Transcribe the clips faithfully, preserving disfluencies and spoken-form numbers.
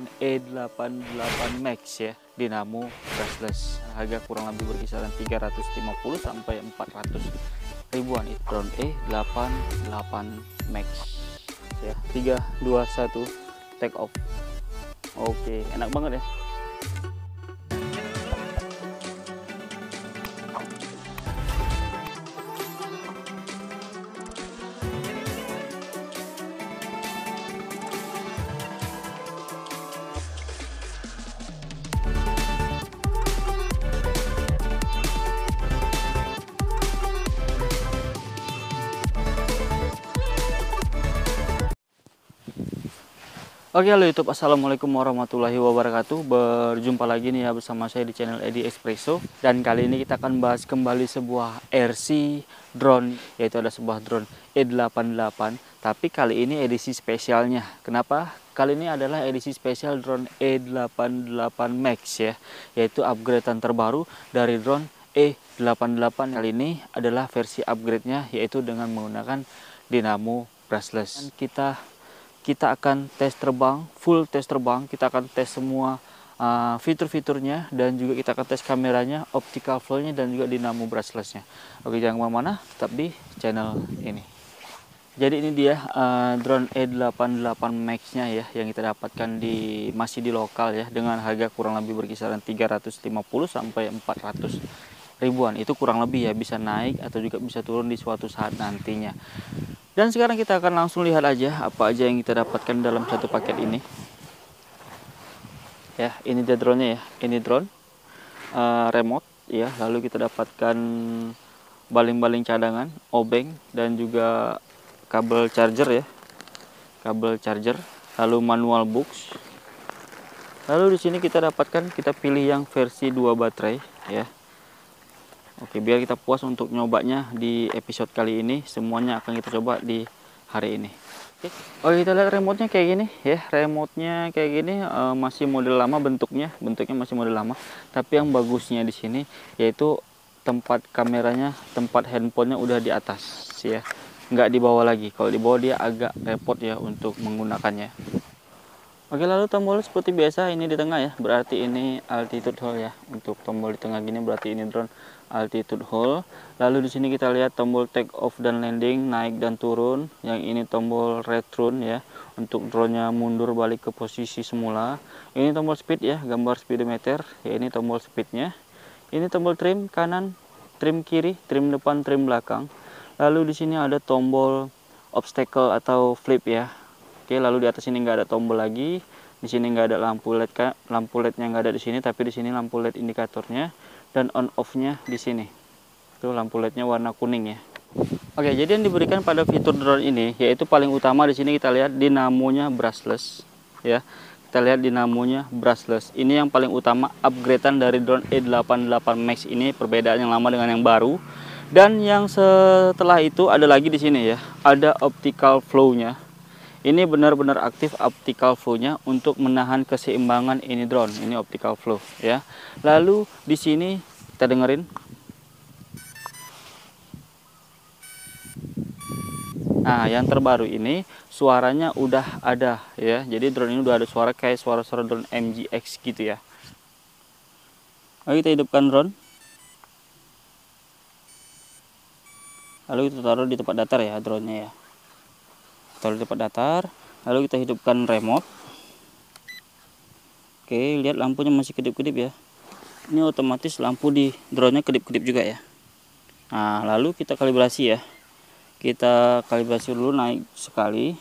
drone E delapan delapan Max ya, dinamo brushless. Harga kurang lebih berkisaran tiga ratus lima puluh sampai empat ratus ribuan. Itu drone E delapan delapan Max ya. tiga dua satu take off. Oke, enak banget ya. Oke, halo YouTube, assalamualaikum warahmatullahi wabarakatuh. Berjumpa lagi nih ya bersama saya di channel Edi Espresso. Dan kali ini kita akan bahas kembali sebuah R C drone, yaitu ada sebuah drone E delapan delapan. Tapi kali ini edisi spesialnya. Kenapa? Kali ini adalah edisi spesial drone E delapan delapan Max ya, yaitu upgradean terbaru dari drone E delapan delapan. Kali ini adalah versi upgrade-nya, yaitu dengan menggunakan dinamo brushless. Dan kita kita akan tes terbang, full tes terbang. Kita akan tes semua uh, fitur-fiturnya, dan juga kita akan tes kameranya, optical flow-nya, dan juga dinamo brushless-nya. Oke, jangan kemana-mana, tetap di channel ini. Jadi ini dia uh, drone E delapan delapan Max-nya ya, yang kita dapatkan di masih di lokal ya, dengan harga kurang lebih berkisaran tiga ratus lima puluh sampai empat ratus ribuan. Itu kurang lebih ya, bisa naik atau juga bisa turun di suatu saat nantinya. Dan sekarang kita akan langsung lihat aja apa aja yang kita dapatkan dalam satu paket ini. Ya, ini dia drone-nya ya. Ini drone uh, remote ya. Lalu kita dapatkan baling-baling cadangan, obeng, dan juga kabel charger ya. Kabel charger, lalu manual box. Lalu di sini kita dapatkan, kita pilih yang versi dua baterai ya. Oke, biar kita puas untuk nyobanya di episode kali ini, semuanya akan kita coba di hari ini. Oke, oh, kita lihat remote-nya kayak gini ya. Remote-nya kayak gini, uh, masih model lama bentuknya, bentuknya masih model lama. Tapi yang bagusnya di sini yaitu tempat kameranya, tempat handphonenya udah di atas ya, nggak di bawah lagi. Kalau di bawah dia agak repot ya untuk menggunakannya. Oke, lalu tombol seperti biasa ini di tengah ya, berarti ini altitude hold ya. Untuk tombol di tengah gini berarti ini drone altitude hold. Lalu di sini kita lihat tombol take off dan landing, naik dan turun. Yang ini tombol return ya, untuk drone-nya mundur balik ke posisi semula. Ini tombol speed ya, gambar speedometer ya, ini tombol speednya. Ini tombol trim kanan, trim kiri, trim depan, trim belakang. Lalu di sini ada tombol obstacle atau flip ya. Oke, lalu di atas ini nggak ada tombol lagi. Di sini nggak ada lampu L E D, lampu L E D-nya nggak ada di sini, tapi di sini lampu L E D indikatornya dan on off-nya di sini. Itu lampu L E D-nya warna kuning ya. Oke, jadi yang diberikan pada fitur drone ini yaitu paling utama di sini kita lihat dinamonya brushless ya. Kita lihat dinamonya brushless. Ini yang paling utama, upgradean dari drone E delapan delapan Max ini, perbedaan yang lama dengan yang baru. Dan yang setelah itu ada lagi di sini ya, ada optical flow-nya. Ini benar-benar aktif optical flow-nya untuk menahan keseimbangan ini drone. Ini optical flow ya. Lalu di sini kita dengerin. Nah, yang terbaru ini suaranya udah ada ya. Jadi drone ini udah ada suara kayak suara-suara drone M G X gitu ya. Oke, kita hidupkan drone. Lalu kita taruh di tempat datar ya drone-nya ya. Taruh di tempat datar, lalu kita hidupkan remote. Oke, lihat lampunya masih kedip-kedip ya. Ini otomatis lampu di drone-nya kedip-kedip juga ya. Nah, lalu kita kalibrasi ya. Kita kalibrasi dulu, naik sekali,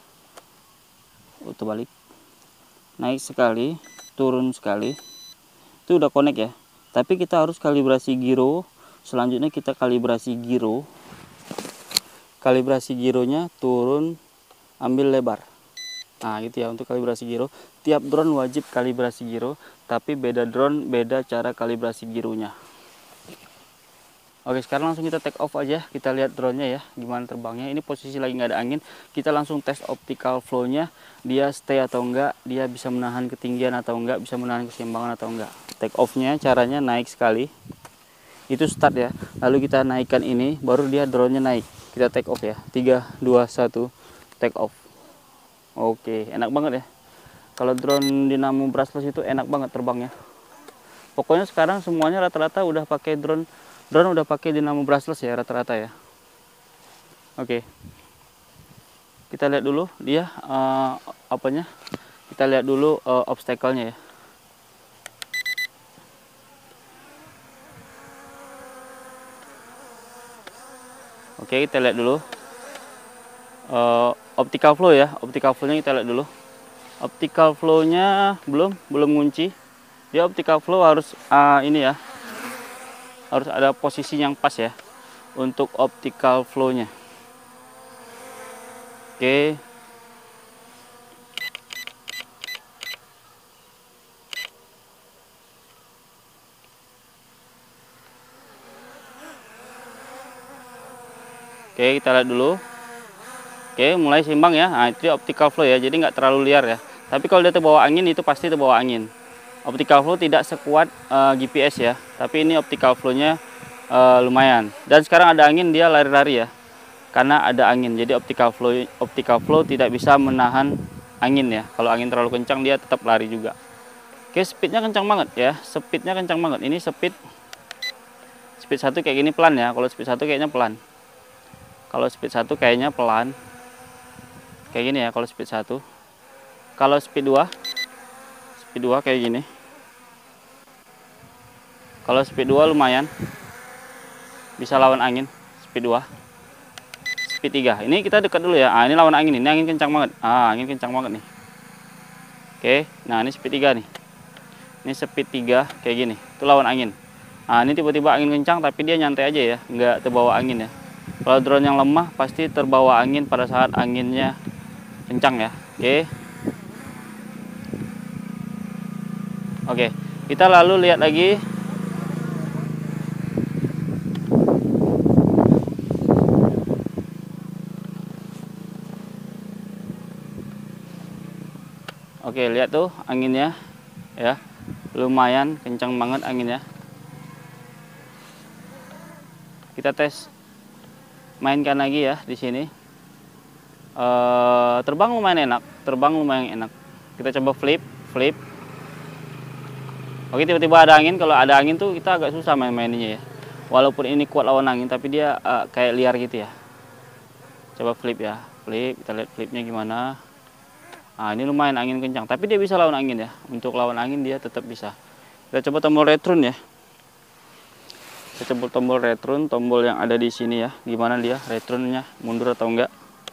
auto balik, naik sekali, turun sekali. Itu udah connect ya. Tapi kita harus kalibrasi giro. Selanjutnya kita kalibrasi giro. Kalibrasi gironya turun, ambil lebar. Nah gitu ya, untuk kalibrasi giro. Tiap drone wajib kalibrasi giro, tapi beda drone beda cara kalibrasi gironya. Oke, sekarang langsung kita take off aja. Kita lihat drone-nya ya, gimana terbangnya. Ini posisi lagi nggak ada angin. Kita langsung tes optical flow-nya, dia stay atau enggak, dia bisa menahan ketinggian atau enggak, bisa menahan keseimbangan atau enggak. Take off-nya caranya naik sekali, itu start ya. Lalu kita naikkan ini, baru dia drone-nya naik. Kita take off ya, tiga, dua, satu, take off. Oke, enak banget ya. Kalau drone Dynamo brushless itu enak banget terbangnya. Pokoknya sekarang semuanya rata-rata udah pakai drone, drone udah pakai Dynamo brushless ya rata-rata ya. Oke, kita lihat dulu dia uh, apanya. Kita lihat dulu uh, obstacle-nya ya. Oke, kita lihat dulu uh, optical flow ya. Optical flow-nya kita lihat dulu. Optical flow-nya belum belum ngunci. Dia optical flow harus uh, ini ya. Harus ada posisi yang pas ya untuk optical flow-nya. Oke. Oke, kita lihat dulu. Oke, mulai seimbang ya. Nah, itu optical flow ya. Jadi nggak terlalu liar ya. Tapi kalau dia terbawa angin itu pasti terbawa angin. Optical flow tidak sekuat uh, G P S ya. Tapi ini optical flow-nya uh, lumayan. Dan sekarang ada angin, dia lari-lari ya. Karena ada angin. Jadi optical flow optical flow tidak bisa menahan angin ya. Kalau angin terlalu kencang dia tetap lari juga. Oke, speednya kencang banget ya. Speednya kencang banget. Ini speed speed satu kayak gini pelan ya. Kalau speed satu kayaknya pelan. Kalau speed satu kayaknya pelan. Kayak gini ya kalau speed satu. Kalau speed dua, speed dua kayak gini. Kalau speed dua lumayan. Bisa lawan angin, speed dua. Speed tiga. Ini kita dekat dulu ya. Ah, ini lawan angin. Ini angin kencang banget. Ah, angin kencang banget nih. Oke, nah ini speed tiga nih. Ini speed tiga kayak gini. Itu lawan angin. Ah, ini tiba-tiba angin kencang tapi dia nyantai aja ya, nggak terbawa angin ya. Kalau drone yang lemah pasti terbawa angin pada saat anginnya kencang ya. Oke. Oke, kita lalu lihat lagi. Oke, lihat tuh anginnya ya. Lumayan kencang banget anginnya. Kita tes mainkan lagi ya di sini. Uh, terbang lumayan enak, terbang lumayan enak. Kita coba flip, flip. Oke, tiba-tiba ada angin. Kalau ada angin tuh kita agak susah main-mainnya ya. Walaupun ini kuat lawan angin, tapi dia uh, kayak liar gitu ya. Coba flip ya, flip. Kita lihat flipnya gimana. Nah, ini lumayan angin kencang, tapi dia bisa lawan angin ya. Untuk lawan angin dia tetap bisa. Kita coba tombol return ya. Kita coba tombol return, tombol yang ada di sini ya. Gimana dia returnnya, mundur atau enggak?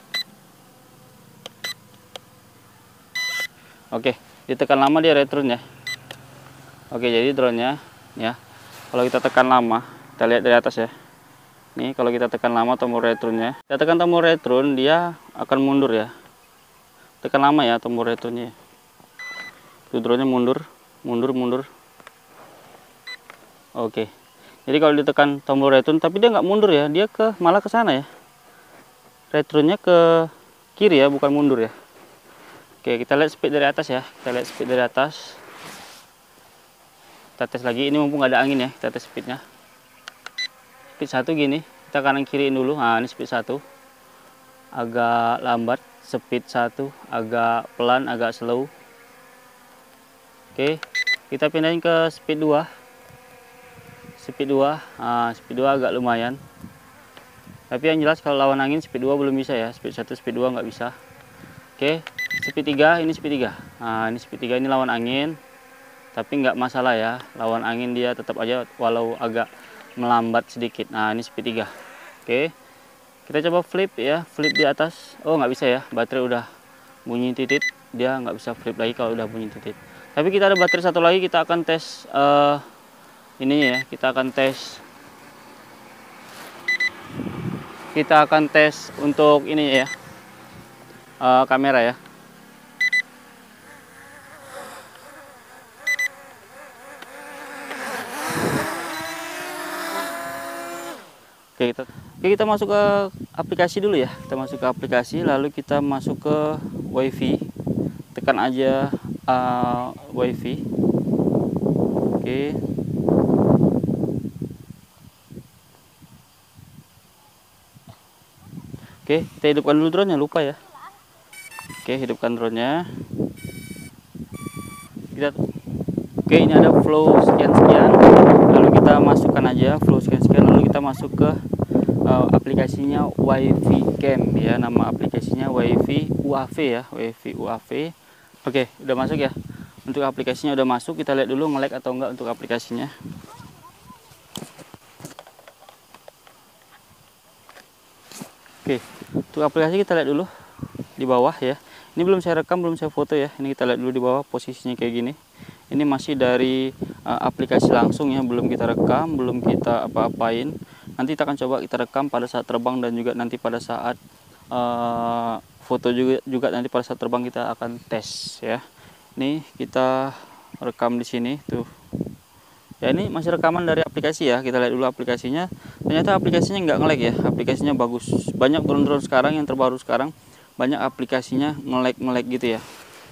Oke, ditekan lama dia return ya. Oke, jadi drone-nya ya. Kalau kita tekan lama, kita lihat dari atas ya. Nih, kalau kita tekan lama tombol return-nya, kita tekan tombol return, dia akan mundur ya. Tekan lama ya tombol return-nya. Itu drone-nya mundur, mundur, mundur. Oke. Jadi kalau ditekan tombol return, tapi dia nggak mundur ya, dia ke malah ke sana ya. Return-nya ke kiri ya, bukan mundur ya. Oke, kita lihat speed dari atas ya. Kita lihat speed dari atas. Kita tes lagi. Ini mumpung nggak ada angin ya. Kita tes speednya. Speed satu gini. Kita kanan kiriin dulu. Nah, ini speed satu. Agak lambat. Speed satu. Agak pelan, agak slow. Oke. Kita pindahin ke speed dua. Speed dua. Nah, speed dua agak lumayan. Tapi yang jelas kalau lawan angin speed dua belum bisa ya. Speed satu, speed dua nggak bisa. Oke. Speed tiga, ini speed tiga. Nah, ini speed tiga ini lawan angin. Tapi nggak masalah ya. Lawan angin dia tetap aja walau agak melambat sedikit. Nah, ini speed tiga. Oke. Kita coba flip ya, flip di atas. Oh, nggak bisa ya. Baterai udah bunyi titit. Dia nggak bisa flip lagi kalau udah bunyi titit. Tapi kita ada baterai satu lagi, kita akan tes uh, ini ya. Kita akan tes Kita akan tes untuk ini ya. Uh, kamera ya. Oke, kita, oke, kita masuk ke aplikasi dulu ya. Kita masuk ke aplikasi, lalu kita masuk ke WiFi. Tekan aja uh, WiFi. Oke. Oke, kita hidupkan dulu drone-nya, lupa ya. Oke, hidupkan drone-nya. kita oke, ini ada flow sekian-sekian, lalu kita masukkan aja flow sekian-sekian, lalu kita masuk ke uh, aplikasinya WiFi Cam ya, nama aplikasinya WiFi U A V ya, WiFi U A V. Oke, udah masuk ya. Untuk aplikasinya udah masuk, kita lihat dulu nge-lag atau enggak untuk aplikasinya. Oke, untuk aplikasi kita lihat dulu di bawah ya. Ini belum saya rekam, belum saya foto ya. Ini kita lihat dulu di bawah posisinya kayak gini. Ini masih dari uh, aplikasi langsung ya, belum kita rekam, belum kita apa-apain. Nanti kita akan coba kita rekam pada saat terbang, dan juga nanti pada saat uh, foto juga juga nanti pada saat terbang kita akan tes ya. Ini kita rekam di sini tuh. Ya, ini masih rekaman dari aplikasi ya. Kita lihat dulu aplikasinya. Ternyata aplikasinya nggak nge-lag ya. Aplikasinya bagus. Banyak drone-drone sekarang yang terbaru sekarang, banyak aplikasinya nge-lag nge-lag gitu ya.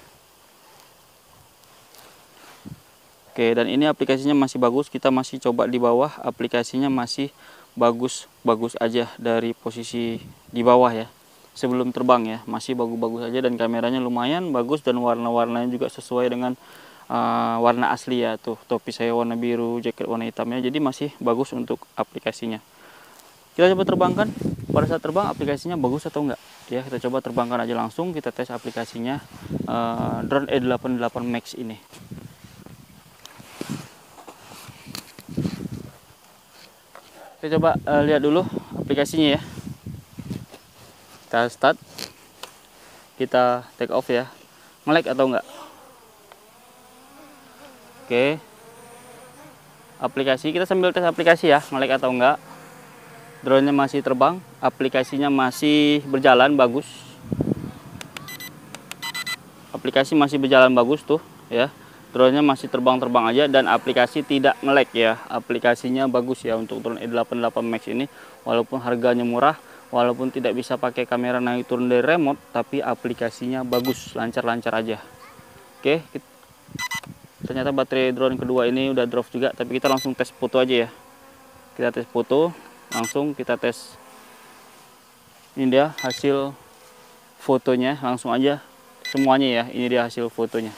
Oke, dan ini aplikasinya masih bagus. Kita masih coba di bawah, aplikasinya masih bagus-bagus aja dari posisi di bawah ya. Sebelum terbang ya, masih bagus-bagus aja, dan kameranya lumayan bagus, dan warna-warnanya juga sesuai dengan Uh, warna asli ya. Tuh, topi saya warna biru, jaket warna hitamnya, jadi masih bagus untuk aplikasinya. Kita coba terbangkan, pada saat terbang aplikasinya bagus atau enggak ya. Kita coba terbangkan aja langsung, kita tes aplikasinya uh, drone E delapan puluh delapan Max ini. Kita coba uh, lihat dulu aplikasinya ya. Kita start, kita take off ya. Nge-lag atau enggak? Oke, aplikasi kita sambil tes aplikasi ya, nge-lag atau enggak. Drone-nya masih terbang, aplikasinya masih berjalan bagus. Aplikasi masih berjalan bagus tuh ya. Drone-nya masih terbang-terbang aja, dan aplikasi tidak nge-lag ya. Aplikasinya bagus ya untuk drone E delapan puluh delapan Max ini. Walaupun harganya murah, walaupun tidak bisa pakai kamera naik turun dari remote, tapi aplikasinya bagus, lancar-lancar aja. Oke, kita ternyata baterai drone kedua ini udah drop juga, tapi kita langsung tes foto aja ya. Kita tes foto, langsung kita tes. Ini dia hasil fotonya, langsung aja semuanya ya. Ini dia hasil fotonya.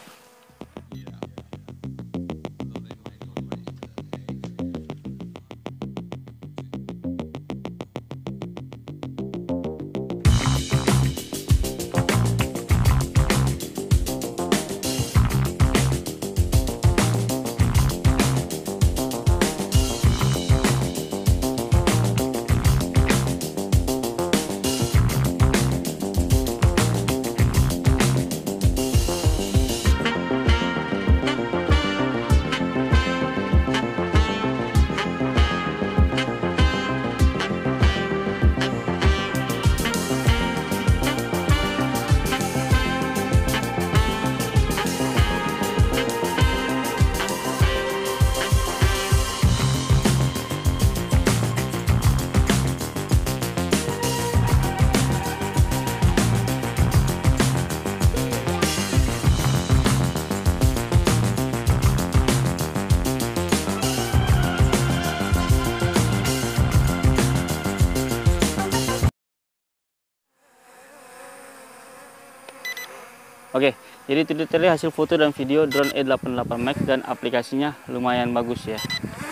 Oke, jadi itu detailnya hasil foto dan video drone E delapan puluh delapan Max, dan aplikasinya lumayan bagus ya.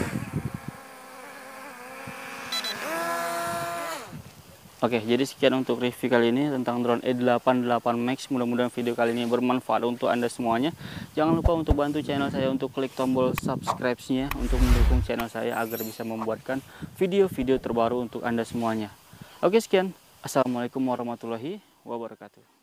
Oke, jadi sekian untuk review kali ini tentang drone E delapan puluh delapan Max. Mudah-mudahan video kali ini bermanfaat untuk Anda semuanya. Jangan lupa untuk bantu channel saya untuk klik tombol subscribe-nya untuk mendukung channel saya agar bisa membuatkan video-video terbaru untuk Anda semuanya. Oke, sekian. Assalamualaikum warahmatullahi wabarakatuh.